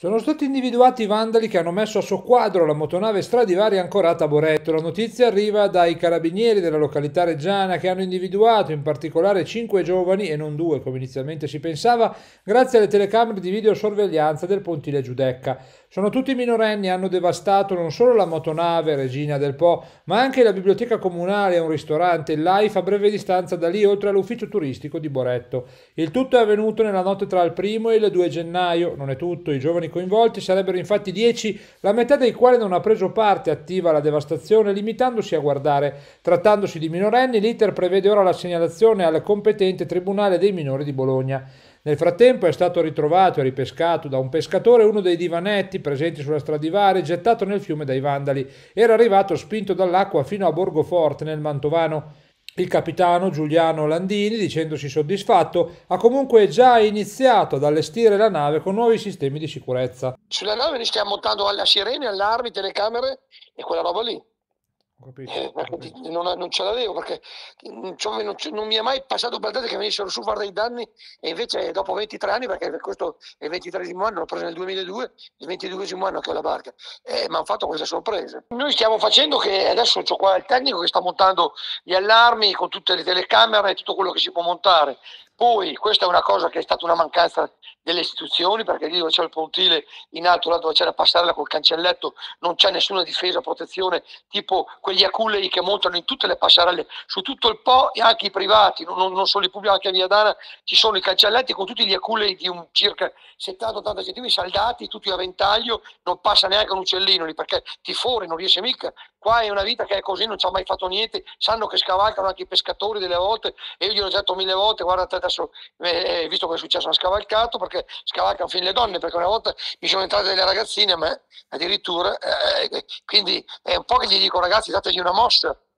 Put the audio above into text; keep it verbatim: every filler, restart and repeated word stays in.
Sono stati individuati i vandali che hanno messo a soqquadro la motonave Stradivari ancorata a Boretto. La notizia arriva dai carabinieri della località reggiana che hanno individuato in particolare cinque giovani e non due, come inizialmente si pensava, grazie alle telecamere di videosorveglianza del pontile Giudecca. Sono tutti minorenni e hanno devastato non solo la motonave Regina del Po, ma anche la biblioteca comunale e un ristorante, il Life, a breve distanza da lì, oltre all'ufficio turistico di Boretto. Il tutto è avvenuto nella notte tra il primo e il due gennaio. Non è tutto, i giovani coinvolti sarebbero infatti dieci, la metà dei quali non ha preso parte attiva alla devastazione, limitandosi a guardare. Trattandosi di minorenni, l'iter prevede ora la segnalazione al competente Tribunale dei minori di Bologna. Nel frattempo è stato ritrovato e ripescato da un pescatore uno dei divanetti presenti sulla Stradivari, gettato nel fiume dai vandali. Era arrivato spinto dall'acqua fino a Borgoforte, nel Mantovano. Il capitano Giuliano Landini, dicendosi soddisfatto, ha comunque già iniziato ad allestire la nave con nuovi sistemi di sicurezza. Sulla nave noi stiamo montando alla sirene, allarmi, telecamere e quella roba lì. Ho capito, Eh, ho perché capito. non, non ce l'avevo perché non, cioè, non, non mi è mai passato per la testa che venissero su a fare dei danni e invece dopo ventitré anni, perché questo è il ventitreesimo anno, l'ho preso nel duemiladue, il ventiduesimo anno che ho la barca, e mi hanno fatto questa sorpresa. Noi stiamo facendo che adesso c'ho qua il tecnico che sta montando gli allarmi con tutte le telecamere e tutto quello che si può montare. Poi questa è una cosa che è stata una mancanza delle istituzioni, perché lì dove c'è il pontile in alto, là dove c'è la passerella col cancelletto, non c'è nessuna difesa, protezione, tipo quegli aculei che montano in tutte le passerelle, su tutto il Po e anche i privati, non, non solo i pubblici, anche a Via Dana ci sono i cancelletti con tutti gli aculei di un circa settanta ottanta centimetri saldati, tutti a ventaglio, non passa neanche un uccellino lì perché ti fuori, non riesce mica. Qua è una vita che è così, non ci ha mai fatto niente, sanno che scavalcano anche i pescatori delle volte e io gliel'ho detto mille volte, guarda te adesso, eh, visto che è successo, hanno scavalcato perché scavalcano fin le donne, perché una volta mi sono entrate delle ragazzine a me addirittura, eh, quindi è un po' che gli dico ragazzi dategli una mossa,